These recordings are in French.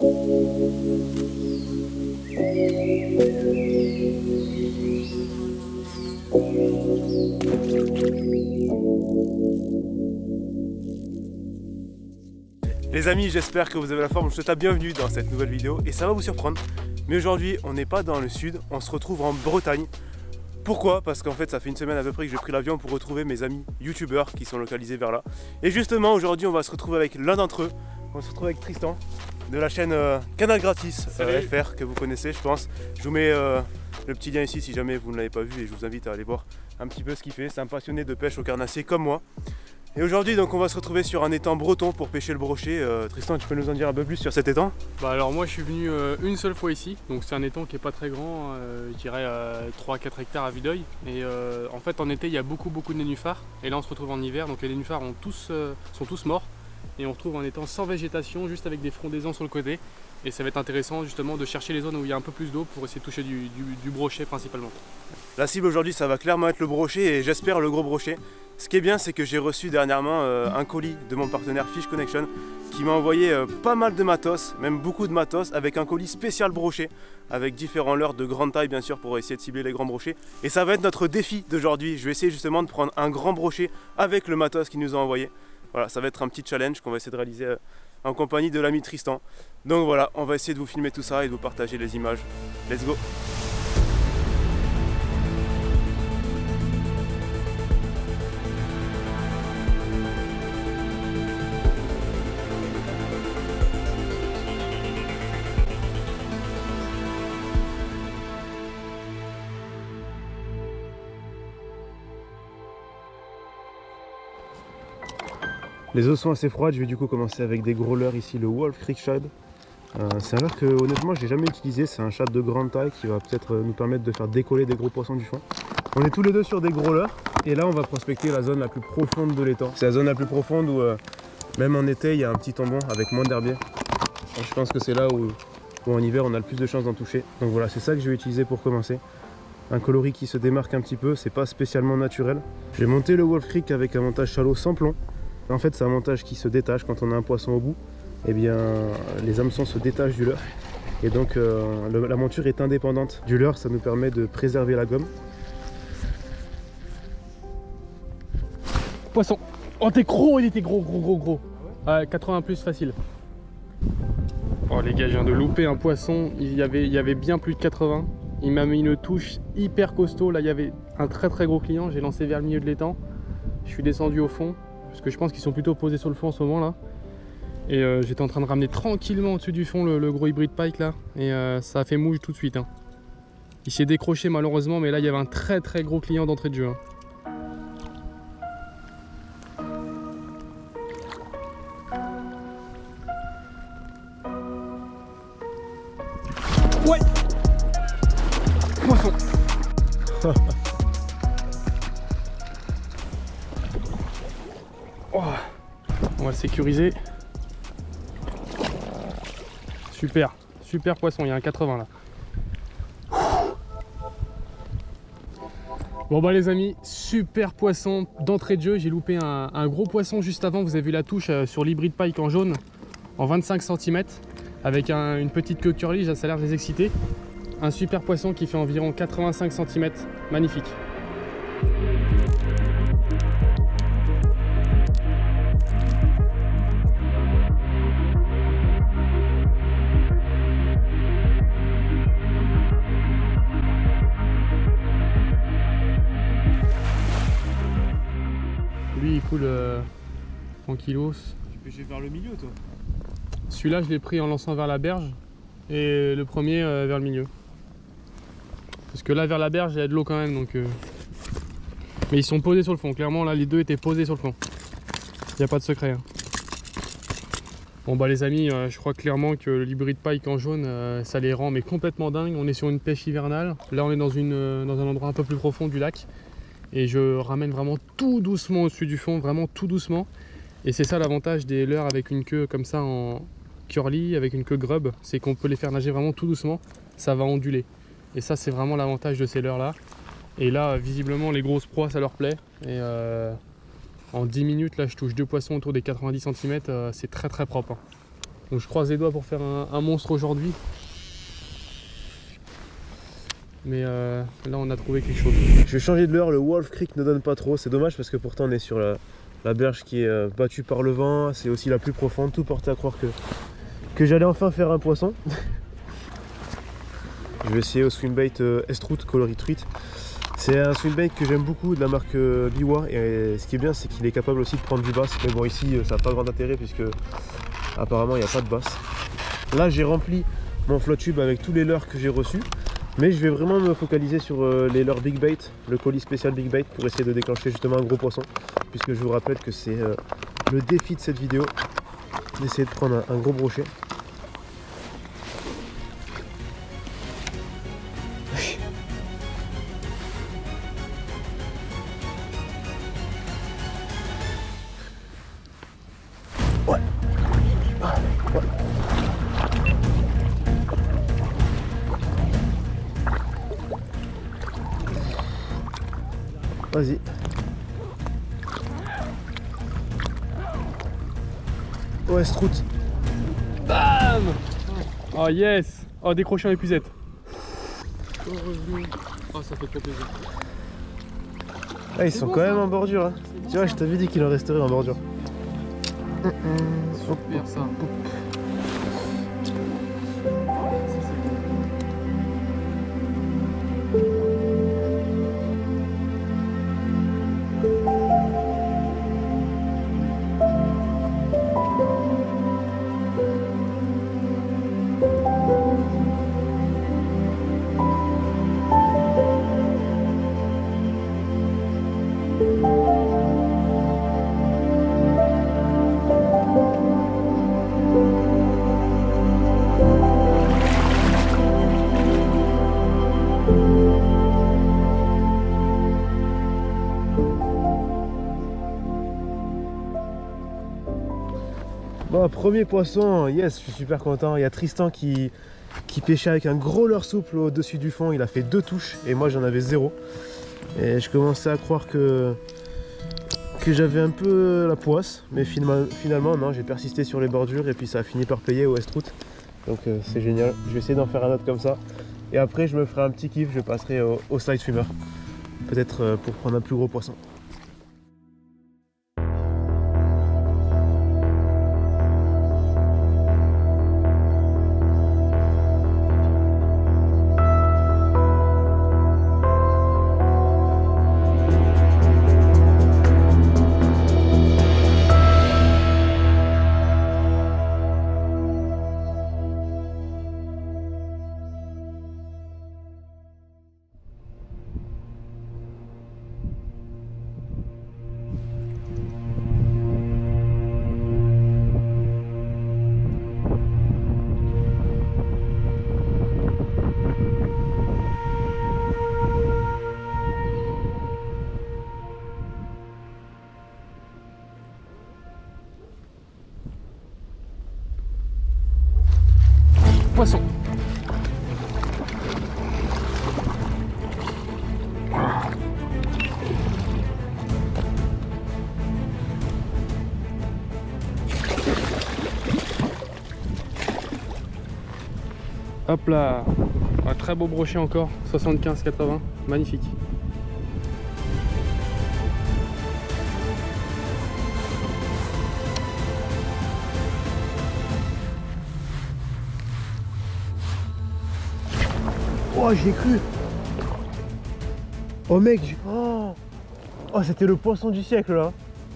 Les amis, j'espère que vous avez la forme, je vous souhaite la bienvenue dans cette nouvelle vidéo et ça va vous surprendre. Mais aujourd'hui, on n'est pas dans le sud, on se retrouve en Bretagne. Pourquoi? Parce qu'en fait, ça fait une semaine à peu près que j'ai pris l'avion pour retrouver mes amis youtubeurs qui sont localisés vers là. Et justement, aujourd'hui, on va se retrouver avec l'un d'entre eux. On va se retrouver avec Tristan de la chaîne Canal Gratis FR que vous connaissez, je pense. Je vous mets le petit lien ici si jamais vous ne l'avez pas vu et je vous invite à aller voir un petit peu ce qu'il fait. C'est un passionné de pêche au carnassier comme moi. Et aujourd'hui donc on va se retrouver sur un étang breton pour pêcher le brochet. Tristan, tu peux nous en dire un peu plus sur cet étang? Alors moi je suis venu une seule fois ici, donc c'est un étang qui est pas très grand, je dirais 3-4 hectares à vue d'œil. Et en fait en été il y a beaucoup de nénuphars, et là on se retrouve en hiver, donc les nénuphars sont tous morts. Et on retrouve un étang sans végétation, juste avec des frondaisons sur le côté. Et ça va être intéressant justement de chercher les zones où il y a un peu plus d'eau pour essayer de toucher du brochet principalement. La cible aujourd'hui ça va clairement être le brochet et j'espère le gros brochet. Ce qui est bien c'est que j'ai reçu dernièrement un colis de mon partenaire Fish Connection qui m'a envoyé pas mal de matos, même beaucoup de matos, avec un colis spécial brochet, avec différents leurres de grande taille bien sûr pour essayer de cibler les grands brochets. Et ça va être notre défi d'aujourd'hui, je vais essayer justement de prendre un grand brochet avec le matos qu'il nous a envoyé. Voilà, ça va être un petit challenge qu'on va essayer de réaliser en compagnie de l'ami Tristan. Donc voilà, on va essayer de vous filmer tout ça et de vous partager les images. Let's go! Les eaux sont assez froides, je vais du coup commencer avec des gros leurres ici, le Wolf Creek Shad. C'est un leurre que honnêtement je n'ai jamais utilisé, c'est un shad de grande taille qui va peut-être nous permettre de faire décoller des gros poissons du fond. On est tous les deux sur des gros leurres et là on va prospecter la zone la plus profonde de l'étang. C'est la zone la plus profonde où même en été il y a un petit tombon avec moins d'herbier. Je pense que c'est là où en hiver on a le plus de chances d'en toucher. Donc voilà, c'est ça que je vais utiliser pour commencer. Un coloris qui se démarque un petit peu, c'est pas spécialement naturel. J'ai monté le Wolf Creek avec un montage shallow sans plomb. En fait c'est un montage qui se détache quand on a un poisson au bout. Et bien les hameçons se détachent du leurre. Et donc la monture est indépendante du leurre, ça nous permet de préserver la gomme. Poisson! Oh t'es gros, il était gros. Ouais, 80 plus facile. Oh les gars, je viens de louper un poisson, il y avait bien plus de 80. Il m'a mis une touche hyper costaud, là il y avait un très gros client, j'ai lancé vers le milieu de l'étang. Je suis descendu au fond, parce que je pense qu'ils sont plutôt posés sur le fond en ce moment là. Et j'étais en train de ramener tranquillement au-dessus du fond le gros hybrid pike là. Et ça a fait mouche tout de suite. Hein. Il s'est décroché malheureusement, mais là il y avait un très gros client d'entrée de jeu. Hein. Ouais! Poisson! Oh. On va le sécuriser. Super poisson, il y a un 80 là. Bon bah les amis, super poisson d'entrée de jeu. J'ai loupé un gros poisson juste avant, vous avez vu la touche sur l'hybrid pike en jaune en 25 cm avec une petite queue curly, ça a l'air de les exciter. Un super poisson qui fait environ 85 cm, magnifique. Lui il coule tranquillos. Tu pêchais vers le milieu toi? Celui-là je l'ai pris en lançant vers la berge et le premier vers le milieu. Parce que là vers la berge il y a de l'eau quand même donc mais ils sont posés sur le fond, clairement là les deux étaient posés sur le fond. Il n'y a pas de secret. Hein. Bon bah les amis, je crois clairement que l'hybrid pike en jaune ça les rend mais complètement dingues. On est sur une pêche hivernale, là on est dans un endroit un peu plus profond du lac. Et je ramène vraiment tout doucement au-dessus du fond, vraiment tout doucement. Et c'est ça l'avantage des leurres avec une queue comme ça en curly, avec une queue grub, c'est qu'on peut les faire nager vraiment tout doucement, ça va onduler. Et ça c'est vraiment l'avantage de ces leurres là. Et là visiblement les grosses proies ça leur plaît. Et en 10 minutes là je touche deux poissons autour des 90 cm, c'est très propre. Hein. Donc je croise les doigts pour faire un monstre aujourd'hui. Mais là on a trouvé quelque chose. Je vais changer de l'heure, le Wolf Creek ne donne pas trop, c'est dommage parce que pourtant on est sur la berge qui est battue par le vent, c'est aussi la plus profonde, tout portait à croire que j'allais enfin faire un poisson. Je vais essayer au swimbait Estrout coloris truite. C'est un swimbait que j'aime beaucoup de la marque Biwa et ce qui est bien c'est qu'il est capable aussi de prendre du bass, mais bon ici ça n'a pas grand intérêt puisque apparemment il n'y a pas de basse. Là j'ai rempli mon float tube avec tous les leurres que j'ai reçus. Mais je vais vraiment me focaliser sur les leurres Big Bait, le colis spécial Big Bait pour essayer de déclencher justement un gros poisson. Puisque je vous rappelle que c'est le défi de cette vidéo, d'essayer de prendre un gros brochet. Ouais. Ouais. Vas-y. Ouais, Strout. Bam! Oh yes! Oh, décroché en épuisette. Oh, ça fait trop plaisir. Ah, ils sont bon, quand ça. même en bordure. Hein. Bon, Tu vois, je t'avais dit qu'il en resterait en bordure. Super ça. Bon, premier poisson, yes, je suis super content. Il y a Tristan qui pêchait avec un gros leurre souple au-dessus du fond. Il a fait 2 touches et moi j'en avais 0. Et je commençais à croire que j'avais un peu la poisse. Mais finalement non, j'ai persisté sur les bordures et puis ça a fini par payer au Estrout. Donc c'est génial. Je vais essayer d'en faire un autre comme ça. Et après je me ferai un petit kiff, je passerai au slide swimmer. Peut-être pour prendre un plus gros poisson. Poisson. Hop là, un très beau brochet encore, 75-80, magnifique. Oh, j'y ai cru. Oh mec, oh, c'était le poisson du siècle là.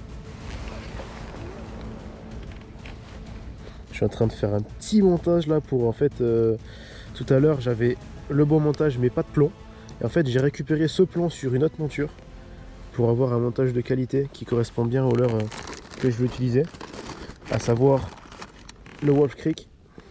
Je suis en train de faire un petit montage là pour en fait tout à l'heure j'avais le bon montage mais pas de plomb. Et en fait j'ai récupéré ce plomb sur une autre monture pour avoir un montage de qualité qui correspond bien aux leurres que je vais utiliser, à savoir le Wolf Creek.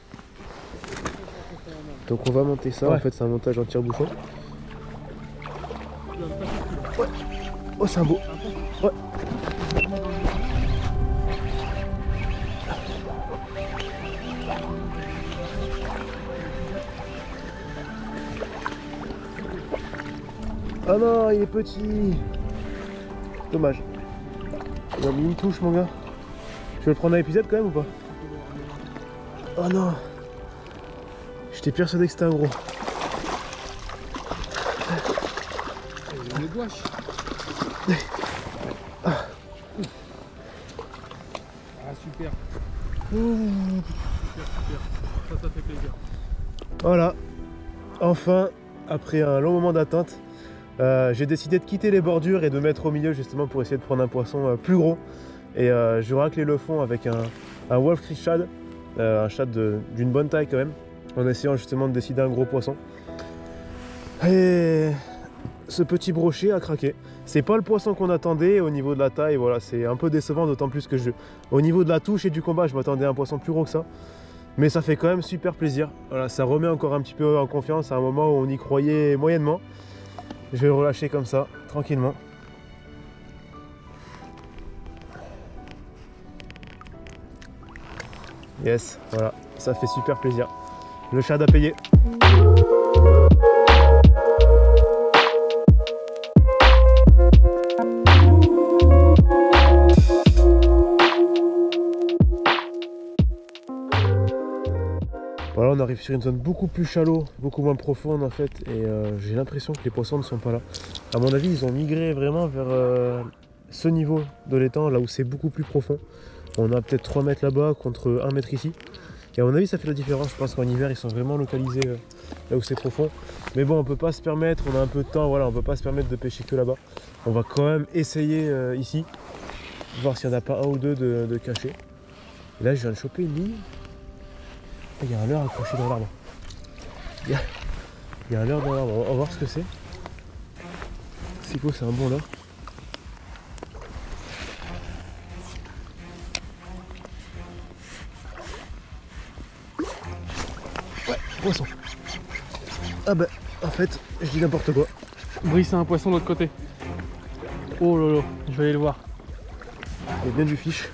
Donc on va monter ça, en fait c'est un montage en tire-bouchon. Ouais. Oh c'est un beau. Ouais. Ah non, il est petit. Dommage. Il a mis une touche mon gars. Tu veux le prendre à l'épisode quand même ou pas? Oh non. J'étais persuadé que c'était un gros. Il est gouache. Ah super. Super. Ça fait plaisir. Voilà. Enfin, après un long moment d'attente, j'ai décidé de quitter les bordures et de mettre au milieu justement pour essayer de prendre un poisson plus gros. Et je raclais le fond avec un Wolf Creek Shad, un shad d'une bonne taille quand même, en essayant justement de décider un gros poisson. Et ce petit brochet a craqué. C'est pas le poisson qu'on attendait au niveau de la taille, voilà, c'est un peu décevant, d'autant plus que au niveau de la touche et du combat, je m'attendais à un poisson plus gros que ça. Mais ça fait quand même super plaisir. Voilà, ça remet encore un petit peu en confiance à un moment où on y croyait moyennement. Je vais le relâcher comme ça, tranquillement. Yes, voilà, ça fait super plaisir. Le shad a payé. Voilà, on arrive sur une zone beaucoup plus shallow, beaucoup moins profonde en fait, et j'ai l'impression que les poissons ne sont pas là. À mon avis, ils ont migré vraiment vers ce niveau de l'étang, là où c'est beaucoup plus profond. On a peut-être 3 mètres là-bas contre 1 mètre ici. Et à mon avis, ça fait la différence. Je pense qu'en hiver, ils sont vraiment localisés là où c'est profond. Mais bon, on peut pas se permettre, on a un peu de temps, voilà, on peut pas se permettre de pêcher que là-bas. On va quand même essayer ici, voir s'il n'y en a pas un ou deux de cachés. Et là, je viens de choper une ligne. Il y a un leurre accroché dans l'arbre. Il y a un leurre dans l'arbre. On va voir ce que c'est. S'il faut, c'est un bon leurre. Ouais, poisson. Ah bah, en fait, je dis n'importe quoi. Brice a un poisson de l'autre côté. Oh lolo, je vais aller le voir. Il y a bien du fiche.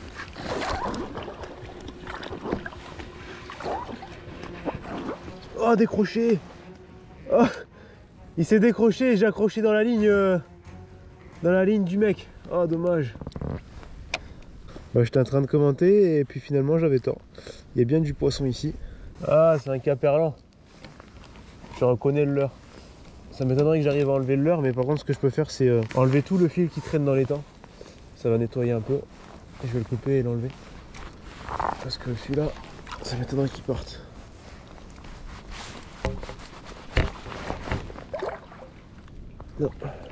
Oh, décroché. Oh, il s'est décroché et j'ai accroché dans la ligne du mec. Oh, dommage. Bah, j'étais en train de commenter et puis finalement j'avais tort. Il y a bien du poisson ici. Ah, c'est un caperlan. Je reconnais le leurre. Ça m'étonnerait que j'arrive à enlever le leurre, mais par contre ce que je peux faire c'est enlever tout le fil qui traîne dans l'étang. Ça va nettoyer un peu. Et je vais le couper et l'enlever. Parce que celui-là, ça m'étonnerait qu'il parte. Non.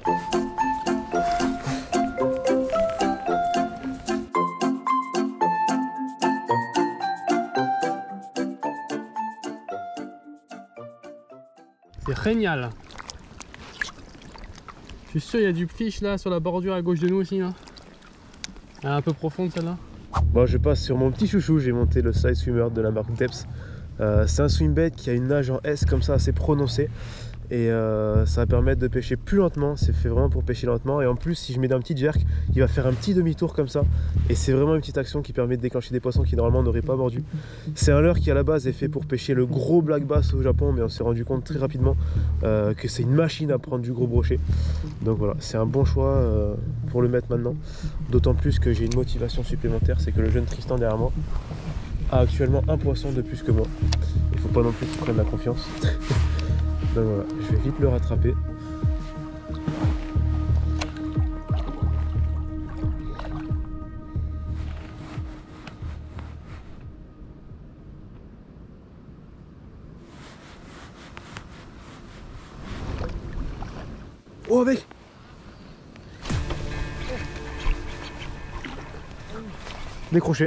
C'est génial. Je suis sûr il y a du fish là sur la bordure à gauche de nous aussi là. Elle est un peu profonde celle-là. Bon, je passe sur mon petit chouchou, j'ai monté le side swimmer de la marque Depths. C'est un swimbait qui a une nage en S comme ça assez prononcée. Et ça va permettre de pêcher plus lentement, c'est fait vraiment pour pêcher lentement. Et en plus, si je mets d'un petit jerk, il va faire un petit demi-tour comme ça. Et c'est vraiment une petite action qui permet de déclencher des poissons qui normalement n'auraient pas mordu. C'est un leurre qui à la base est fait pour pêcher le gros black bass au Japon, mais on s'est rendu compte très rapidement que c'est une machine à prendre du gros brochet. Donc voilà, c'est un bon choix pour le mettre maintenant. D'autant plus que j'ai une motivation supplémentaire, c'est que le jeune Tristan derrière moi a actuellement un poisson de plus que moi. Il faut pas non plus qu'il prenne la confiance. Donc voilà, je vais vite le rattraper. Oh mec! Décroché.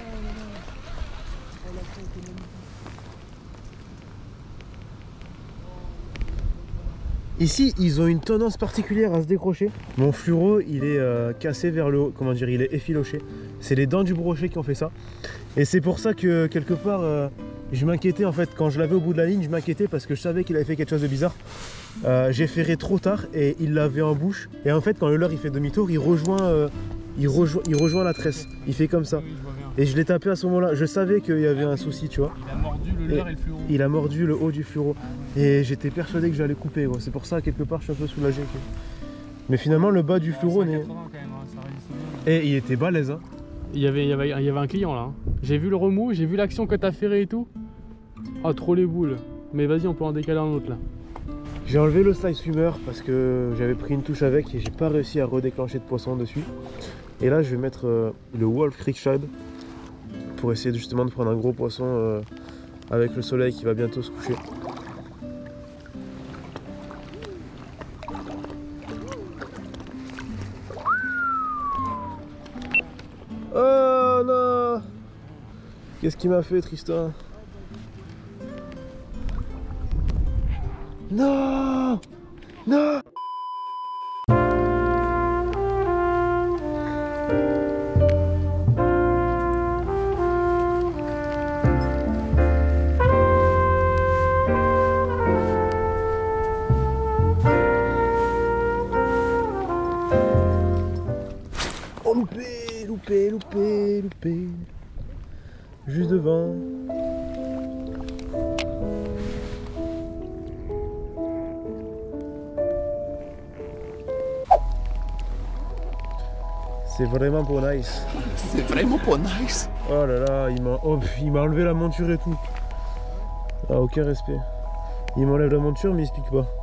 Ici, ils ont une tendance particulière à se décrocher. Mon fluoro, il est cassé vers le haut, comment dire, il est effiloché. C'est les dents du brochet qui ont fait ça. Et c'est pour ça que, quelque part, je m'inquiétais en fait. Quand je l'avais au bout de la ligne, je m'inquiétais parce que je savais qu'il avait fait quelque chose de bizarre. J'ai ferré trop tard et il l'avait en bouche. Et en fait, quand le leurre il fait demi-tour, il rejoint la tresse. Il fait comme ça. Oui, je vois bien. Et je l'ai tapé à ce moment-là. Je savais qu'il y avait un souci, tu vois. Il a mordu le leurre et le fluoro. Il a mordu le haut du fluoro. Et j'étais persuadé que j'allais couper. Ouais. C'est pour ça, quelque part, je suis un peu soulagé. Mais finalement, le bas du fluoro... Et Et il était balèze. Hein. Il y avait un client là. Hein. J'ai vu le remous, j'ai vu l'action que t'as ferré et tout. Ah, trop les boules. Mais vas-y, on peut en décaler un autre là. J'ai enlevé le slide swimmer parce que j'avais pris une touche avec et j'ai pas réussi à redéclencher de poisson dessus. Et là, je vais mettre le Wolf Creek Shad pour essayer justement de prendre un gros poisson avec le soleil qui va bientôt se coucher. Oh non! Qu'est-ce qu'il m'a fait, Tristan? Non! Non! Oh, loupé, loupé, loupé, loupé. Juste devant. C'est vraiment pas nice. C'est vraiment pas nice. Oh là là, il m'a enlevé la monture et tout. Ah, aucun respect. Il m'enlève la monture mais il explique pas.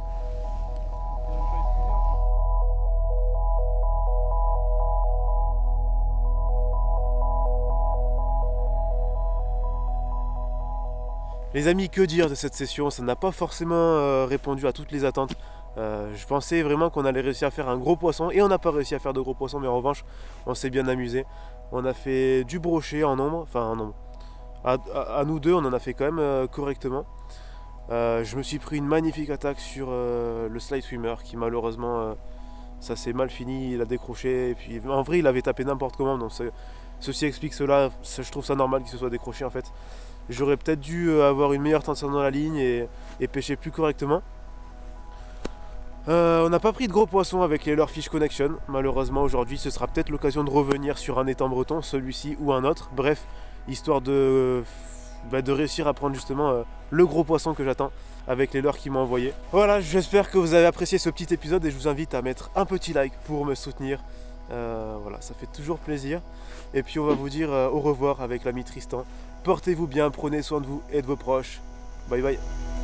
Les amis, que dire de cette session? Ça n'a pas forcément répondu à toutes les attentes. Je pensais vraiment qu'on allait réussir à faire un gros poisson et on n'a pas réussi à faire de gros poissons, mais en revanche on s'est bien amusé. On a fait du brochet en nombre, enfin en nombre. À nous deux on en a fait quand même correctement. Je me suis pris une magnifique attaque sur le slide swimmer qui malheureusement ça s'est mal fini, il a décroché et puis en vrai il avait tapé n'importe comment, donc ceci explique cela. Je trouve ça normal qu'il se soit décroché en fait. J'aurais peut-être dû avoir une meilleure tension dans la ligne et pêcher plus correctement. On n'a pas pris de gros poissons avec les Lure Fish Connection. Malheureusement aujourd'hui ce sera peut-être l'occasion de revenir sur un étang breton, celui-ci ou un autre. Bref, histoire de réussir à prendre justement le gros poisson que j'attends avec les leurres qu'ils m'ont envoyé. Voilà, j'espère que vous avez apprécié ce petit épisode et je vous invite à mettre un petit like pour me soutenir. Voilà, ça fait toujours plaisir. Et puis on va vous dire au revoir avec l'ami Tristan. Portez-vous bien, prenez soin de vous et de vos proches. Bye bye.